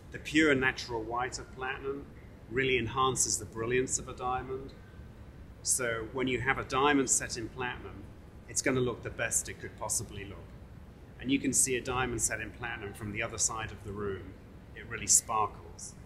The pure natural white of platinum really enhances the brilliance of a diamond. So when you have a diamond set in platinum, it's going to look the best it could possibly look. And you can see a diamond set in platinum from the other side of the room. It really sparkles.